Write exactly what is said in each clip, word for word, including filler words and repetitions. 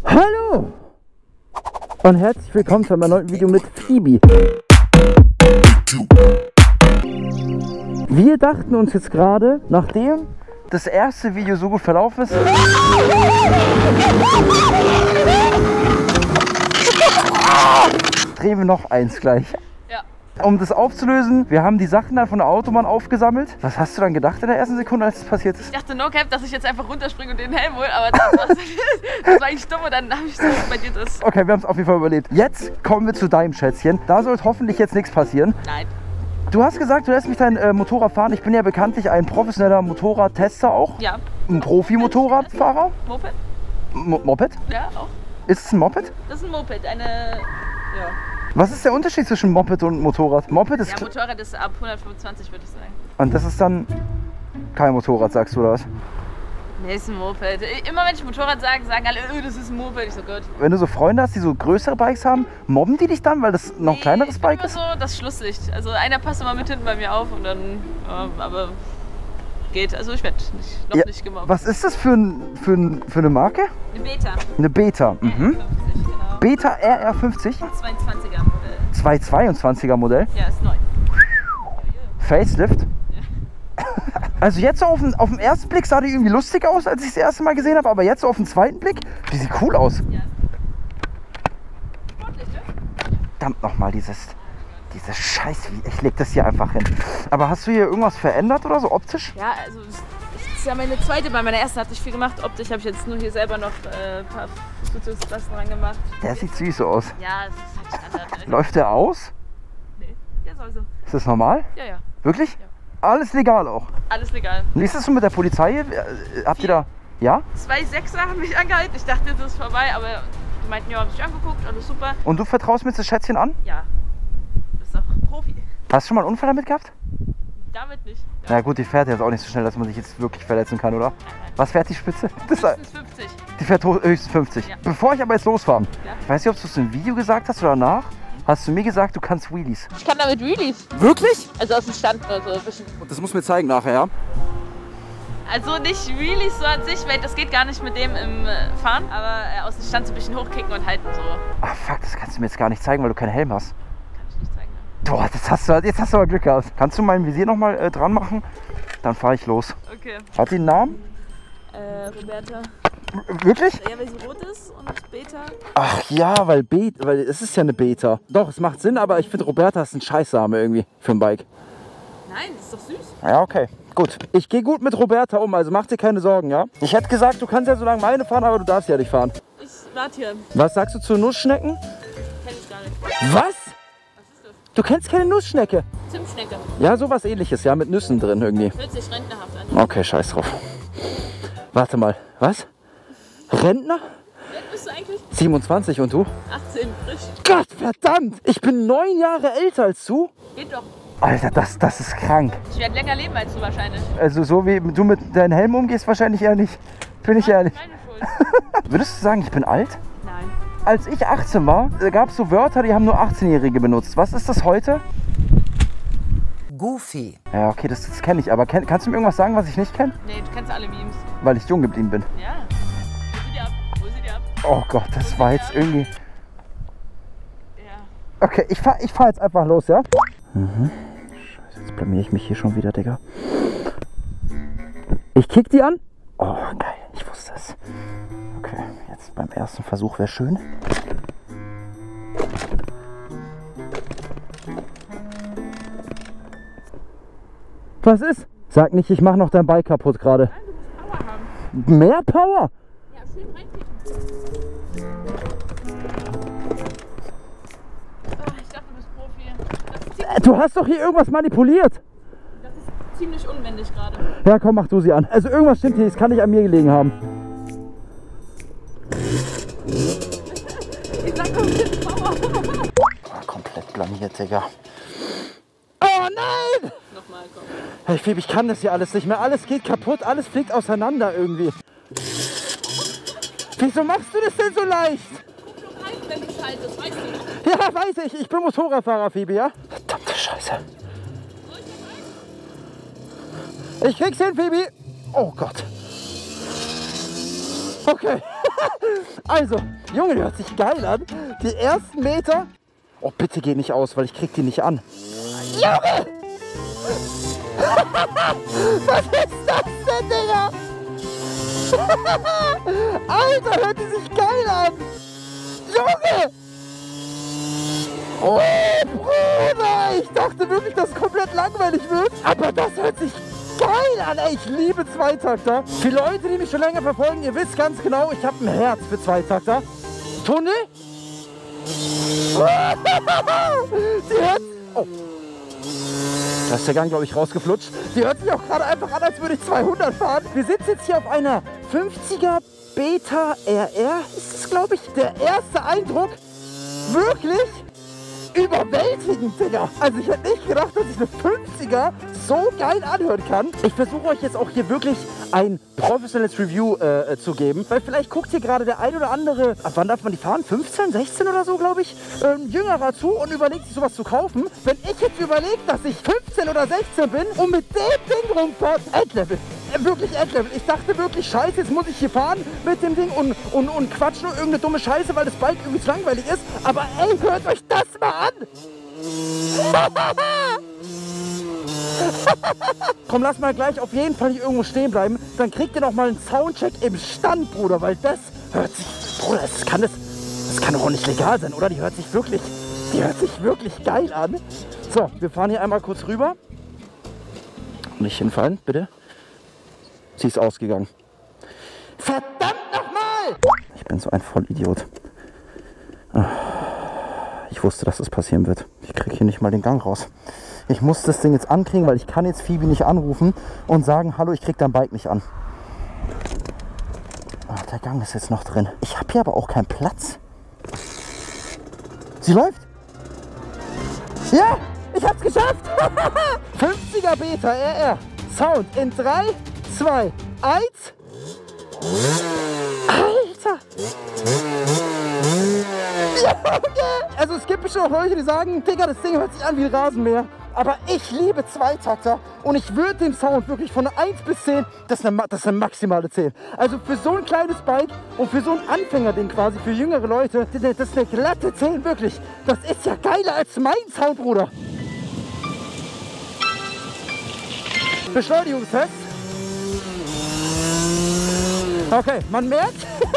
Hallo und herzlich willkommen zu einem neuen Video mit Phoebe. Wir dachten uns jetzt gerade, nachdem das erste Video so gut verlaufen ist, drehen wir noch eins gleich. Um das aufzulösen, wir haben die Sachen dann von der Autobahn aufgesammelt. Was hast du dann gedacht in der ersten Sekunde, als es passiert ist? Ich dachte, no cap, dass ich jetzt einfach runterspringe und den Helm hole, aber das, war's. Das war eigentlich dumm und dann habe ich so bei dir das. Okay, wir haben es auf jeden Fall überlebt. Jetzt kommen wir zu deinem Schätzchen. Da sollte hoffentlich jetzt nichts passieren. Nein. Du hast gesagt, du lässt mich dein äh, Motorrad fahren. Ich bin ja bekanntlich ein professioneller Motorradtester auch. Ja. Ein Profi-Motorradfahrer. Moped? Mo Moped? Ja, auch. Ist es ein Moped? Das ist ein Moped, eine, ja. Was ist der Unterschied zwischen Moped und Motorrad? Moped ist... Ja, Motorrad ist ab hundertfünfundzwanzig, würde ich sagen. Und das ist dann kein Motorrad, sagst du, oder was? Nee, ist ein Moped. Immer wenn ich Motorrad sage, sagen alle, öh, das ist ein Moped. Ich so, Gott. Wenn du so Freunde hast, die so größere Bikes haben, mobben die dich dann, weil das noch ein Nee, kleineres ich bin Bike immer ist? so das Schlusslicht. Also einer passt immer mit hinten bei mir auf und dann, ähm, aber geht. Also ich werde nicht, noch Ja, nicht gemobbt. was ist das für, ein, für, ein, für eine Marke? Eine Beta. Eine Beta. Mhm. fünfzig, genau. Beta R R fünfzig. zweiundzwanziger Modell. zweihundertzweiundzwanziger Modell. Ja, ist neu. Facelift. Also jetzt so auf den, auf den ersten Blick sah die irgendwie lustig aus, als ich das erste Mal gesehen habe, aber jetzt so auf den zweiten Blick, die sieht cool aus. Ja. Sportlich, ne? Verdammt nochmal, dieses, dieses Scheiß, ich leg das hier einfach hin. Aber hast du hier irgendwas verändert oder so optisch? Ja, also das ist ja meine zweite, bei meiner ersten hatte ich viel gemacht. Optisch habe ich jetzt nur hier selber noch äh, ein paar Fußballklassen dran gemacht. Der sieht süß aus. Ja, das ist halt Standard. Also, Läuft der aus? nee, der soll so. Ist das normal? Ja, ja. Wirklich? Ja. Alles legal auch. Alles legal. Wie ist das so mit der Polizei? Äh, Habt ihr da... Ja? Zwei Sechser haben mich angehalten. Ich dachte, das ist vorbei, aber die meinten, ja, haben sich angeguckt, alles super. Und du vertraust mir das Schätzchen an? Ja, du bist doch Profi. Hast du schon mal einen Unfall damit gehabt? Damit nicht. Na gut, die fährt jetzt auch nicht so schnell, dass man sich jetzt wirklich verletzen kann, oder? Was fährt die Spitze? Das, Höchstens fünfzig. die fährt ho- höchstens fünfzig. Ja. Bevor ich aber jetzt losfahre, Ja. ich weiß nicht, ob du es im Video gesagt hast oder danach, hast du mir gesagt, du kannst Wheelies. Ich kann damit Wheelies. Wirklich? Also aus dem Stand oder so ein bisschen. Das muss mir zeigen nachher, ja? Also nicht Wheelies so an sich, weil das geht gar nicht mit dem im äh, Fahren, aber äh, aus dem Stand so ein bisschen hochkicken und halten so. Ach fuck, das kannst du mir jetzt gar nicht zeigen, weil du keinen Helm hast. Kann ich nicht zeigen. Ne? Boah, das hast du, jetzt hast du aber Glück gehabt. Kannst du mein Visier nochmal äh, dran machen? Dann fahre ich los. Okay. Hat die einen Namen? Äh, Roberta. Wirklich? Ja, weil sie rot ist und Beta. Ach ja, weil Beta, weil es ist ja eine Beta. Doch, es macht Sinn, aber ich finde Roberta ist ein Scheißname irgendwie für ein Bike. Nein, das ist doch süß. Ja, okay. Gut. Ich gehe gut mit Roberta um, also mach dir keine Sorgen, ja? Ich hätte gesagt, du kannst ja so lange meine fahren, aber du darfst ja nicht fahren. Ich warte hier. Was sagst du zu Nussschnecken? Kenn ich gar nicht. Was? Was ist das? Du kennst keine Nussschnecke? Zimtschnecke. Ja, sowas ähnliches, ja, mit Nüssen drin irgendwie. Hört sich rentnerhaft an. Okay, scheiß drauf. Warte mal, was? Rentner? Wie alt bist du eigentlich? siebenundzwanzig und du? achtzehn, frisch. Gott verdammt! Ich bin neun Jahre älter als du? Geht doch. Alter, das, das ist krank. Ich werde länger leben als du wahrscheinlich. Also so wie du mit deinem Helm umgehst, wahrscheinlich eher nicht. Bin ich ehrlich. Meine Schuld. Würdest du sagen, ich bin alt? Nein. Als ich achtzehn war, gab es so Wörter, die haben nur achtzehnjährige benutzt. Was ist das heute? Goofy. Ja, okay, das, das kenne ich. Aber kenn, kannst du mir irgendwas sagen, was ich nicht kenne? Nee, du kennst alle Memes. Weil ich jung geblieben bin. Ja. Hol sie dir ab. Hol sie dir ab. Oh Gott, das war jetzt irgendwie... Ja. Okay, ich fahr, ich fahr jetzt einfach los, ja? Mhm. Scheiße, jetzt blamier ich mich hier schon wieder, Digga. Ich kick die an. Oh, geil, ich wusste es. Okay, jetzt beim ersten Versuch wäre schön. Was ist? Sag nicht, ich mach noch dein Bike kaputt gerade. Nein, du musst Power haben. Mehr Power? Ja, schön reinkicken. Oh, ich dachte, du bist Profi. Das ist, ziemlich, Du hast doch hier irgendwas manipuliert. das ist ziemlich unmännlich gerade. Ja, komm, mach du sie an. Also irgendwas stimmt hier, es kann nicht an mir gelegen haben. Ich sag doch, du bist Power. Oh, komplett blamiert, Digga. Oh nein! Nochmal, komm. Hey Phoebe, ich kann das hier alles nicht mehr. Alles geht kaputt, alles fliegt auseinander irgendwie. Wieso machst du das denn so leicht? Guck doch rein, wenn du schaltest, weißt du. Ja, weiß ich. Ich bin Motorradfahrer, Phoebe, ja? Verdammte Scheiße. Ich krieg's hin, Phoebe. Oh Gott. Okay. Also, Junge, die hört sich geil an. Die ersten Meter... Oh, bitte geh nicht aus, weil ich krieg die nicht an. Junge! Was ist das denn, Digga? Alter, hört die sich geil an. Junge! Oh, Bruder! Ich dachte wirklich, dass es komplett langweilig wird. Aber das hört sich geil an, ey. Ich liebe Zweitakter. Für Leute, die mich schon länger verfolgen, ihr wisst ganz genau, ich habe ein Herz für Zweitakter. Tunnel? Sie hört... Oh. Da ist der Gang, glaube ich, rausgeflutscht. Die hört sich auch gerade einfach an, als würde ich zweihundert fahren. Wir sitzen jetzt hier auf einer fünfziger Beta R R. Ist es, glaube ich, der erste Eindruck wirklich überwältigend, Digga. Also ich hätte nicht gedacht, dass ich eine fünfziger so geil anhören kann. Ich versuche euch jetzt auch hier wirklich ein professionelles Review äh, zu geben, weil vielleicht guckt hier gerade der ein oder andere, ab wann darf man die fahren? fünfzehn, sechzehn oder so, glaube ich, ähm, Jüngerer zu und überlegt sich sowas zu kaufen. Wenn ich jetzt überlege, dass ich fünfzehn oder sechzehn bin und mit dem Ding rumfahre, Endlevel. Wirklich Endlevel. Ich dachte wirklich, scheiße, jetzt muss ich hier fahren mit dem Ding und, und, und quatsch nur irgendeine dumme Scheiße, weil das Bike irgendwie zu langweilig ist. Aber ey, hört euch das mal an! Komm, lass mal gleich auf jeden Fall hier irgendwo stehen bleiben. Dann kriegt ihr noch mal einen Soundcheck im Stand, Bruder, weil das hört sich... Bruder, das kann, das, das kann doch auch nicht legal sein, oder? Die hört sich wirklich... Die hört sich wirklich geil an. So, wir fahren hier einmal kurz rüber. Nicht hinfallen, bitte. Sie ist ausgegangen. Verdammt nochmal! Ich bin so ein Vollidiot. Ich wusste, dass das passieren wird. Ich kriege hier nicht mal den Gang raus. Ich muss das Ding jetzt ankriegen, weil ich kann jetzt Phoebe nicht anrufen und sagen, hallo, ich krieg dein Bike nicht an. Oh, der Gang ist jetzt noch drin. Ich habe hier aber auch keinen Platz. Sie läuft. Ja, ich hab's geschafft. fünfziger Beta R R. Sound in drei, zwei, eins. Alter. Ja, okay. Also es gibt bestimmt auch Leute, die sagen, Digga, das Ding hört sich an wie ein Rasenmäher. Aber ich liebe Zweitakter und ich würde dem Sound wirklich von eins bis zehn, das ist, eine, das ist eine maximale zehn. Also für so ein kleines Bike und für so ein Anfängerding quasi, für jüngere Leute, das ist eine glatte zehn, wirklich. Das ist ja geiler als mein Sound, Bruder. Beschleunigungstest. Okay, man merkt,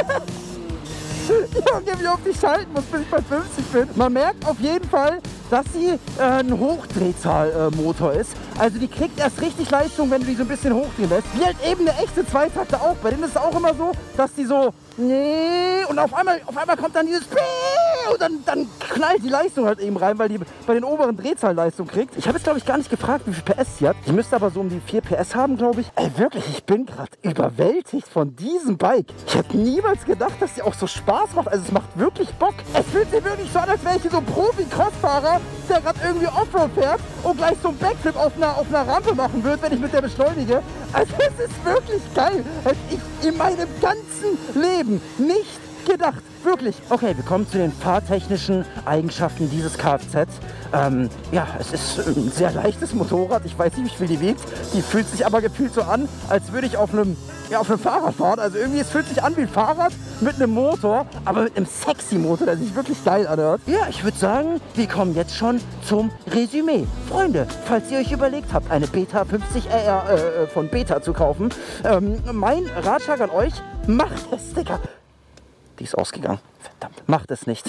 Junge, wie oft ich schalten muss, bis ich bei fünfzig bin. Man merkt auf jeden Fall, dass sie äh, ein Hochdrehzahlmotor äh, ist. Also die kriegt erst richtig Leistung, wenn du die so ein bisschen hochdrehen lässt. Wie halt eben eine echte Zweitakter auch. Bei denen ist es auch immer so, dass die so nee und auf einmal, auf einmal kommt dann dieses und dann, dann knallt die Leistung halt eben rein, weil die bei den oberen Drehzahlleistung kriegt. Ich habe jetzt, glaube ich, gar nicht gefragt, wie viel P S sie hat. Die müsste aber so um die vier P S haben, glaube ich. Ey, wirklich, ich bin gerade überwältigt von diesem Bike. Ich hätte niemals gedacht, dass die auch so Spaß macht. Also es macht wirklich Bock. Es fühlt sich wirklich so an, als wäre ich so ein Profi-Crossfahrer, der gerade irgendwie Offroad fährt und gleich so einen Backflip auf einer, auf einer Rampe machen wird, wenn ich mit der beschleunige. Also es ist wirklich geil. Hätte ich in meinem ganzen Leben nicht gedacht. Wirklich. Okay, wir kommen zu den fahrtechnischen Eigenschaften dieses Kfz. Ähm, ja, es ist ein sehr leichtes Motorrad. Ich weiß nicht, wie viel die wiegt. Die fühlt sich aber gefühlt so an, als würde ich auf einem, ja, auf einem Fahrrad fahren. Also irgendwie, es fühlt sich an wie ein Fahrrad mit einem Motor, aber mit einem sexy Motor, der sich wirklich geil anhört. Ja, ich würde sagen, wir kommen jetzt schon zum Resümee. Freunde, falls ihr euch überlegt habt, eine Beta fünfzig R R äh, von Beta zu kaufen, ähm, mein Ratschlag an euch, macht es, Digga. Die ist ausgegangen. Verdammt. Macht es nicht.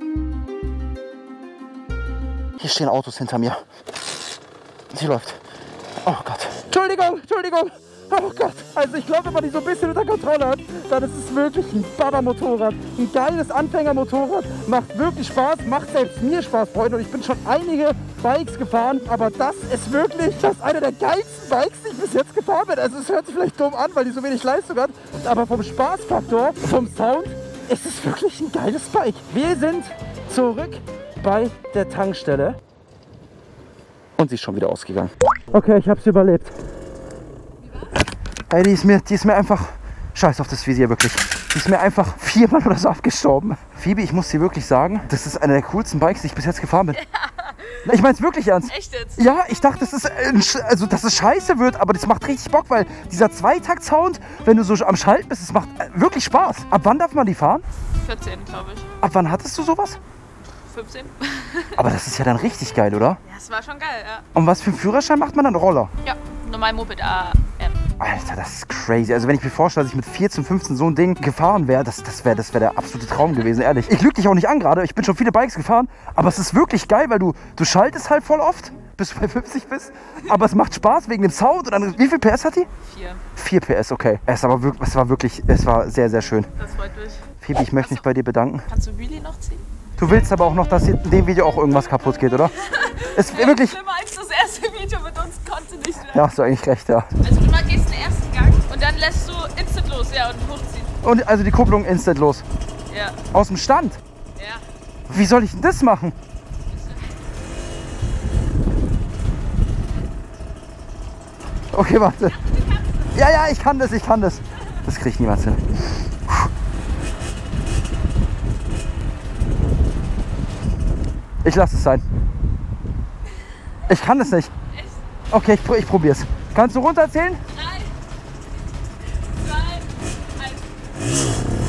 Hier stehen Autos hinter mir. Sie läuft. Oh Gott. Entschuldigung, Entschuldigung. Oh Gott. Also ich glaube, wenn man die so ein bisschen unter Kontrolle hat, dann ist es wirklich ein Baba-Motorrad. Ein geiles Anfängermotorrad. Macht wirklich Spaß. Macht selbst mir Spaß, Freunde. Und ich bin schon einige Bikes gefahren. Aber das ist wirklich das ist einer der geilsten Bikes, die ich bis jetzt gefahren bin. Also es hört sich vielleicht dumm an, weil die so wenig Leistung hat. Aber vom Spaßfaktor, vom Sound, ist es wirklich ein geiles Bike. Wir sind zurück bei der Tankstelle. Und sie ist schon wieder ausgegangen. Okay, ich hab's überlebt. Ey, die ist mir, die ist mir einfach... Scheiß auf das Visier, wirklich. Die ist mir einfach viermal oder so abgestorben. Phoebe, ich muss dir wirklich sagen, das ist einer der coolsten Bikes, die ich bis jetzt gefahren bin. Ich meine es wirklich ernst. Echt jetzt? Ja, ich dachte, das ist, äh, also, dass es scheiße wird, aber das macht richtig Bock, weil dieser Zweitakt-Sound, wenn du so am Schalten bist, das macht äh, wirklich Spaß. Ab wann darf man die fahren? vierzehn, glaube ich. Ab wann hattest du sowas? fünfzehn. Aber das ist ja dann richtig geil, oder? Ja, es war schon geil, ja. Und was für einen Führerschein macht man dann? Roller? Ja, normal Moped A M. Alter, das ist crazy. Also wenn ich mir vorstelle, dass ich mit vierzehn, fünfzehn so ein Ding gefahren wäre, das, das wäre das wär der absolute Traum gewesen, ehrlich. Ich lüge dich auch nicht an gerade, ich bin schon viele Bikes gefahren, aber es ist wirklich geil, weil du, du schaltest halt voll oft, bis du bei fünfzig bist, aber es macht Spaß wegen dem Sound. Und dann, wie viel P S hat die? Vier. vier P S, okay. Es, aber wirklich, es war wirklich, es war sehr, sehr schön. Das freut mich. Phoebe, ich möchte mich bei dir bedanken. Kannst du Wheelie noch ziehen? Du willst aber auch noch, dass in dem Video auch irgendwas kaputt geht, oder? Es ist wirklich... Schlimmer als das erste Video mit uns konnte nicht mehr. Ja, hast du eigentlich recht, ja. Also du mal gehst den ersten Gang und dann lässt du instant los, ja, und hochziehen. Und also die Kupplung instant los. Ja. Aus dem Stand? Ja. Wie soll ich denn das machen? Okay, warte. Ja, ja, ich kann das, ich kann das. Das kriegt niemand hin. Ich lasse es sein. Ich kann es nicht. Echt? Okay, ich, ich probier's. Kannst du runterzählen? Drei, zwei, eins.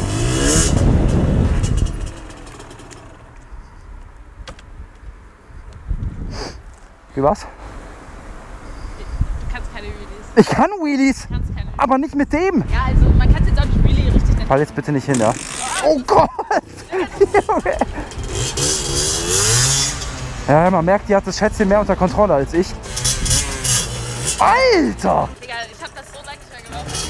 Wie war's? Du kannst keine Wheelies. Ich kann Wheelies, Du kannst keine. aber nicht mit dem. Ja, also man kann es jetzt auch nicht Wheelie richtig nennen. Fall jetzt bitte nicht hin, ja? Oh Gott! Junge. Ja, man merkt, die hat das Schätzchen mehr unter Kontrolle als ich. Alter! Digga, ich hab das so lange nicht mehr gelaufen.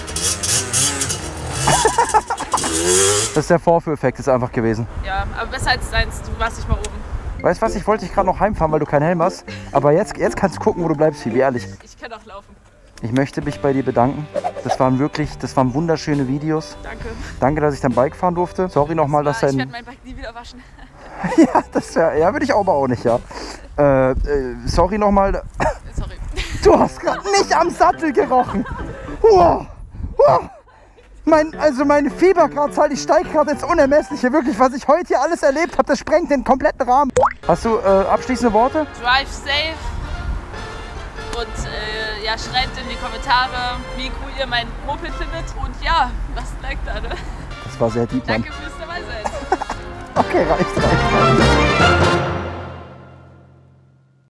Das ist der Vorführeffekt, ist einfach gewesen. Ja, aber besser als deins. Du warst nicht mal oben. Weißt du was, ich wollte dich gerade noch heimfahren, weil du keinen Helm hast. Aber jetzt, jetzt kannst du gucken, wo du bleibst, Phoebe, ehrlich. Ich kann auch laufen. Ich möchte mich bei dir bedanken. Das waren wirklich, das waren wunderschöne Videos. Danke. Danke, dass ich dein Bike fahren durfte. Sorry nochmal, dass Ich dein... werde mein Bike nie wieder waschen. Ja, das wär, ja, würde ich aber auch nicht, ja. Äh, äh, sorry nochmal. Sorry. Du hast gerade nicht am Sattel gerochen. Wow. Wow. Mein, also meine Fiebergradzahl, die steigt gerade ins Unermessliche. Wirklich, was ich heute hier alles erlebt habe, das sprengt den kompletten Rahmen. Hast du äh, abschließende Worte? Drive safe. Und äh, ja, schreibt in die Kommentare, wie cool ihr mein Moped findet. Und ja, was like da, ne? Das war sehr deep, Mann. Danke fürs dabei sein. Okay, reicht, reicht, reicht.